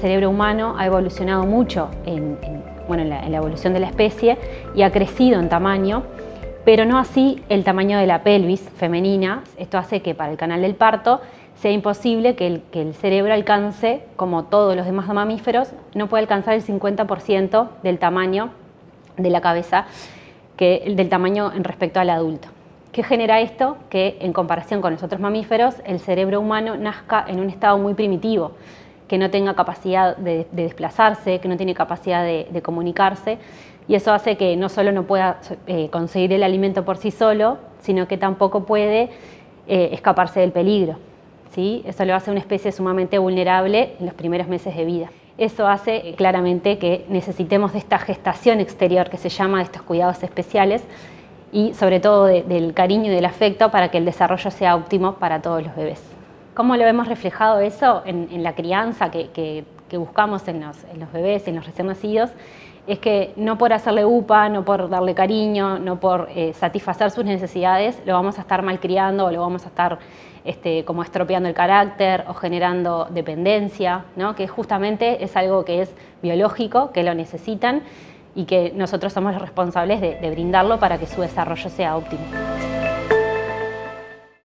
cerebro humano ha evolucionado mucho en la evolución de la especie y ha crecido en tamaño, pero no así el tamaño de la pelvis femenina. Esto hace que para el canal del parto sea imposible que el cerebro alcance, como todos los demás mamíferos, no puede alcanzar el 50% del tamaño de la cabeza, del tamaño en respecto al adulto. ¿Qué genera esto? Que en comparación con los otros mamíferos, el cerebro humano nazca en un estado muy primitivo, que no tenga capacidad de desplazarse, que no tiene capacidad de comunicarse, y eso hace que no solo no pueda conseguir el alimento por sí solo, sino que tampoco puede escaparse del peligro, ¿sí? Eso lo hace una especie sumamente vulnerable en los primeros meses de vida. Eso hace claramente que necesitemos de esta gestación exterior que se llama, de estos cuidados especiales, y sobre todo del cariño y del afecto para que el desarrollo sea óptimo para todos los bebés. ¿Cómo lo hemos reflejado eso en la crianza que buscamos en los bebés, en los recién nacidos? Es que no por hacerle upa, no por darle cariño, no por satisfacer sus necesidades, lo vamos a estar malcriando o lo vamos a estar como estropeando el carácter o generando dependencia, ¿no? Que justamente es algo que es biológico, que lo necesitan y que nosotros somos los responsables de brindarlo para que su desarrollo sea óptimo.